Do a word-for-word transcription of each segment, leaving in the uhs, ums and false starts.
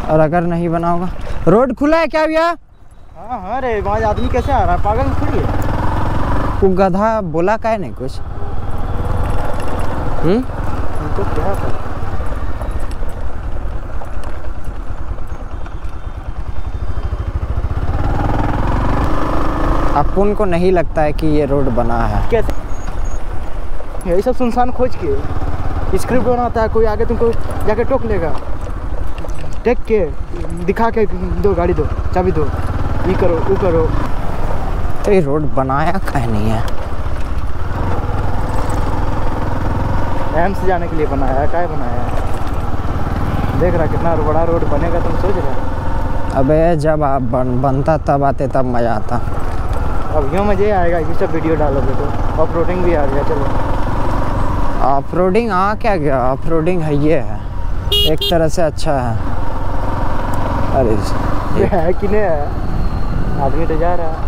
और अगर नहीं बना होगा, रोड खुला है क्या भैया? हाँ हाँ रे, वहाँ आदमी कैसे आ रहा है, पागल थोड़ी है। वो गधा बोला का है नहीं कुछ। हम्म उनको क्या था? अपन को नहीं लगता है कि ये रोड बना है। कैसे यही सब सुनसान खोज के स्क्रिप्ट बनाता है, कोई आगे तुमको जाके टोक लेगा, टेक के दिखा के दो, गाड़ी दो, चाबी दो, ये करो वो करो। तो ये रोड बनाया कहीं नहीं है। एम से जाने के लिए बनाया है, क्या बनाया है? देख रहा कितना बड़ा रोड बनेगा, तुम सोच रहे? अबे जब आप बन, बनता तब आते, तब मज़ा आता। अब यूँ मज़े आएगा, ये सब वीडियो डालोगे तो। ऑफ रोडिंग भी आ गया। चलो ऑफ रोडिंग आ क्या गया, ऑफ रोडिंग है ये है, एक तरह से अच्छा है। अरे ये है कि नहीं है, आदमी तो जा रहा है।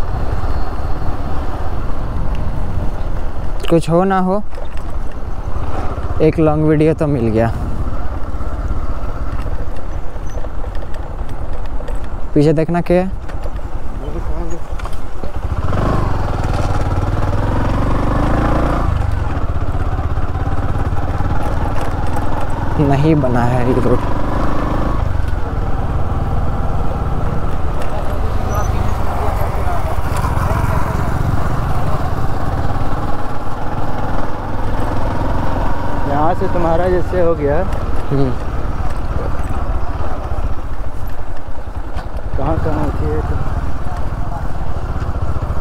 कुछ हो ना हो, एक लॉन्ग वीडियो तो मिल गया। पीछे देखना क्या है? नहीं बना है ये रोड। यहाँ से तुम्हारा जैसे हो गया, कहाँ कहाँ होती है तो